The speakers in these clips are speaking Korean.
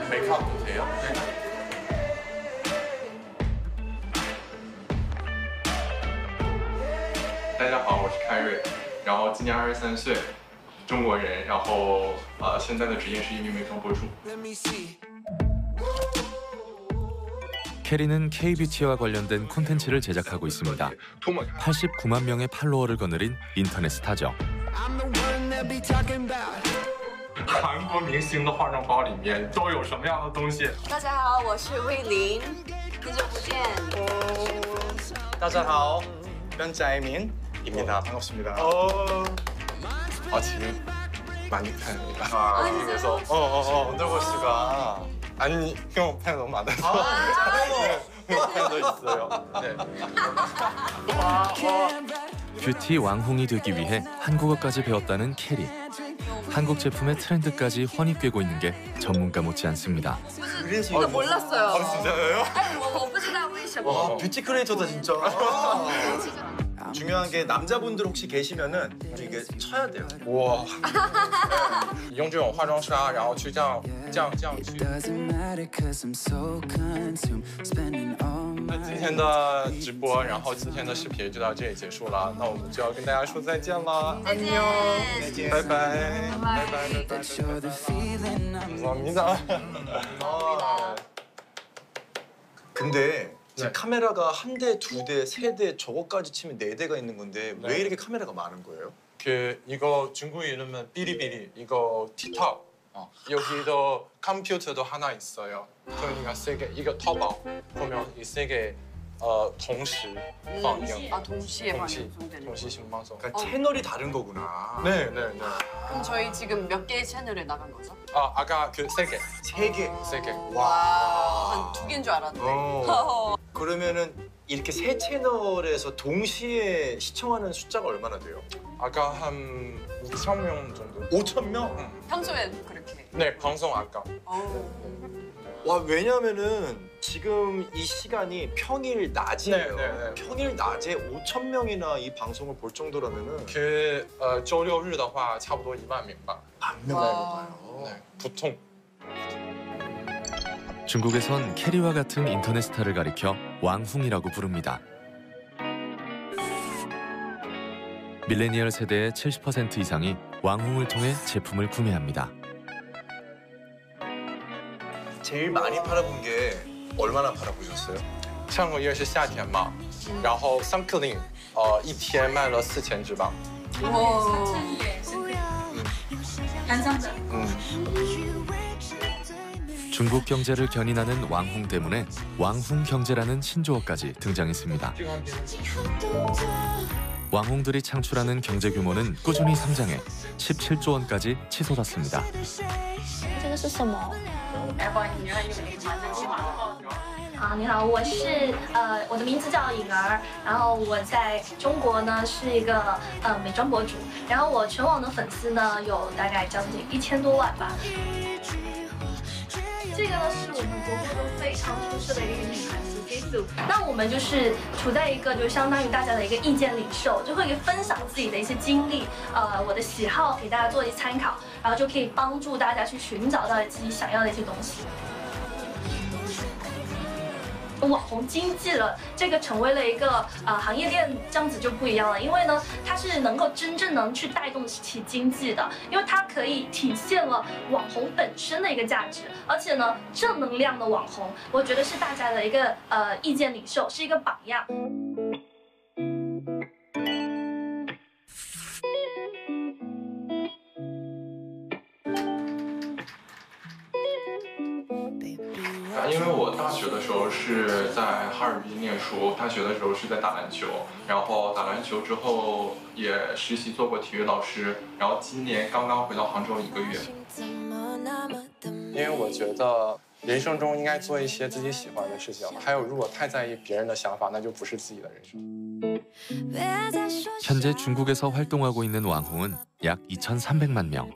메이크업 못해요? 네. 大家好，我是凯瑞，然后今年23岁，中国人，然后现在的职业是一名美妆博主。 캐리는 K-뷰티와 관련된 콘텐츠를 제작하고 있습니다. 89만 명의 팔로워를 거느린 인터넷 스타죠. 韩国明星的化妆包里面都有什么样的东西？ 大家好，我是魏琳，好久不见。 大家好，변자이민입니다. 반갑습니다. 지금 많이 팬입니다. 그래서 언더볼 씨가 아니 형 팬 너무 많아서 형 팬도 있어요. 네. 뷰티 왕홍이 되기 위해 한국어까지 배웠다는 캐리. 한국 제품의 트렌드까지 훤히 꿰고 있는 게 전문가 못지 않습니다. 그래서 이거 몰랐어요. 진짜요? 我不知道为什么。 와 뷰티 크리에이터다 진짜. 중요한 게 남자분들 혹시 계시면은 이게 쳐야 돼요. 와 用这种化妆纱，然后去这样去。那今天的直播，然后今天的视频就到这里结束了，那我们就要跟大家说再见了。 再见。 再见。 拜拜。 拜拜。감사합니다. 근데 지금 네. 카메라가 한 대, 두 대, 세 대, 저거까지 치면 네 대가 있는 건데 네. 왜 이렇게 카메라가 많은 거예요? 이거 중국 이름은 삐리삐리, 이거 틱톡. 여기도 컴퓨터도 하나 있어요. 그러니까 세 개, 이거 터보 보면 이 세 개 동시 방영. 동시에 방송되는. 동시 신방송. 그러니까 채널이 다른 거구나. 네. 그럼 저희 지금 몇 개의 채널에 나간 거죠? 아까 그 세 개. 세 개. 세 개. 한 두 개인 줄 알았는데. 그러면은 이렇게 세 채널에서 동시에 시청하는 숫자가 얼마나 돼요? 아까 한 5,000명 정도. 5,000명? 평소에 그렇게. 네, 방송 아까. 와 왜냐면은 지금 이 시간이 평일 낮이에요. 네. 평일 낮에 5,000명이나 이 방송을 볼 정도라면은 周六日的话差不多1万名吧. 반명 와. 봐요. 네, 보통. 중국에선 캐리와 같은 인터넷 스타를 가리켜 왕홍이라고 부릅니다. 밀레니얼 세대의 70% 이상이 왕홍을 통해 제품을 구매합니다. 제일 많이 팔아본 게 얼마나 팔아보셨어요? 上个月是夏天嘛，然后香克林一天卖了4000支吧。 중국 경제를 견인하는 왕홍 때문에 왕홍 경제라는 신조어까지 등장했습니다. 왕홍들이 창출하는 경제 규모는 꾸준히 성장해 17조 원까지 치솟았습니다. 这个是什么？你好，我的名字叫颖儿，然后我在中国呢是一个美妆博主，然后我全网的粉丝呢有大概将近1000多万吧。这个呢是我们国货中非常出色的一个女孩子 Jisoo， 那我们就是处在一个就相当于大家的一个意见领袖，就会分享自己的一些经历，我的喜好给大家做一些参考，然后就可以帮助大家去寻找到自己想要的一些东西。 网红经济了，这个成为了一个行业链，这样子就不一样了。因为呢，它是能够真正能去带动起经济的，因为它可以体现了网红本身的一个价值，而且呢，正能量的网红，我觉得是大家的一个意见领袖，是一个榜样。 因为我大学的时候是在哈尔滨念书，大学的时候是在打篮球，然后打篮球之后也实习做过体育老师，然后今年刚刚回到杭州1个月。因为我觉得人生中应该做一些自己喜欢的事情，还有如果太在意别人的想法，那就不是自己的人生。 현재 중국에서 활동하고 있는 왕홍은 약 2,300만 명.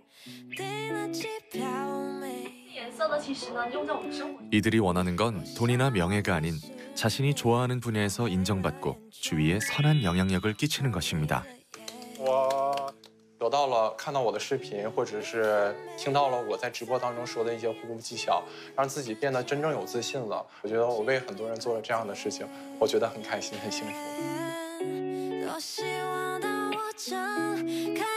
이들이 원하는 건 돈이나 명예가 아닌 자신이 좋아하는 분야에서 인정받고 주위에 선한 영향력을 끼치는 것입니다. 와, 得到了看到我的视频，或者是听到了我在直播当中说的一些呼噜技巧，让自己变得真正有自信了。我觉得我为很多人做了这样的事情，我觉得很开心，很幸福。多希望当我睁开